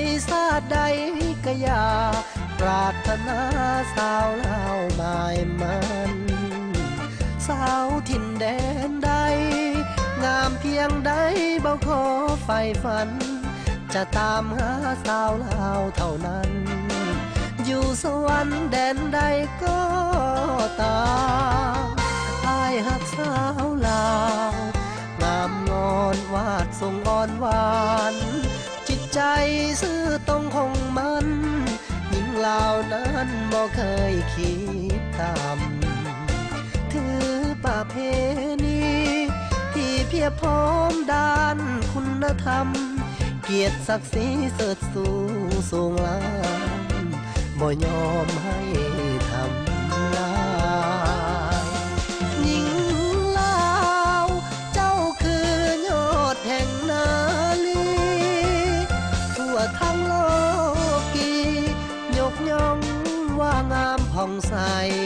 ซาดใดก็อย่าปรารถนาสาวลาวหมายมันสาวถิ่นแดนใดงามเพียงใดบ่ขอไฟฝันจะตามหาสาวลาวเท่านั้นอยู่สวรรค์แดนใดก็ตามอ้ายหักสาวลาวงามงอนวาดทรงอ่อนหวานจิตใจซื่อตรงของมันหญิงลาวนั้นบ่เคยคิดตามถือประเพณีที่เพียบพร้อมด้านคุณธรรมเกียรติศักดิ์ศรีเสิร์ชสูงล้ำบ่ยอมให้ทำลายหญิงลาวเจ้าคือยอดแห่งนาลีทั่วทั้งโลกียกย่องว่างามผ่องใส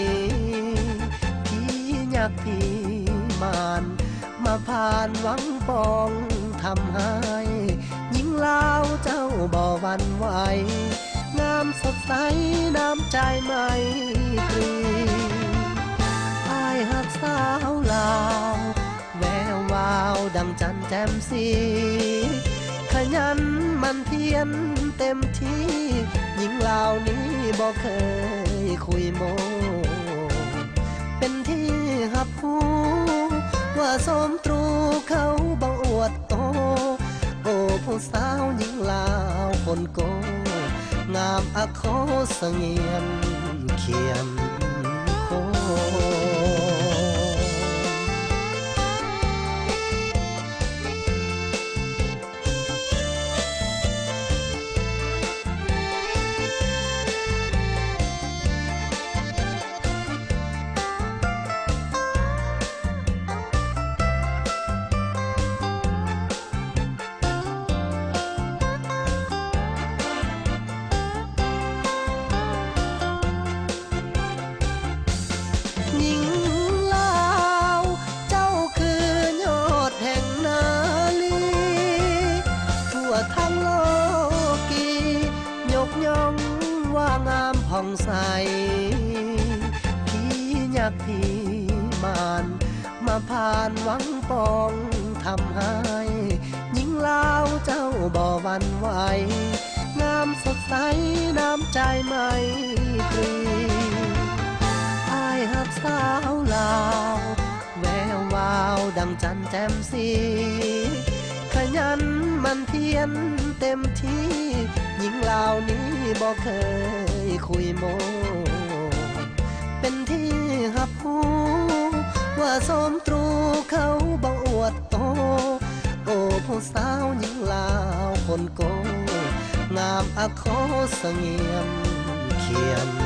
พี่อยากพี่มานมาผ่านหวังปองทำให้หญิงลาวเจ้าบ่หวั่นไหวงามสดใสน้ำใจไม่ตรีอ้ายหักสาวลาวแวววาวดังจันแจ่มสีขยันมันเพียรเต็มที่หญิงลาวนี้บ่เคยคุยโมเป็นที่หับหูว่าสมตรูเขาบ่อวดโตโอ้ผู้สาวหญิงลาวคนโกงามอโคเสงี่ยมเขียมโคว่างามผ่องใสพี่อยากพี่มานมาผ่านหวังปองทำให้หญิงลาวเจ้าบ่หวั่นไหวงามสดใสน้ำใจไม่ตรีอ้ายหักสาวลาวแวววาวดังจันแจ่มสีขยันมันเพียรเต็มที่หญิงลาวนี้บ่เคยคุยโมเป็นที่หับหูว่าสมตรูเขาบ่อวดโตโอ้ผู้สาวหญิงลาวคนโกงามอโคเสงี่ยมเขียม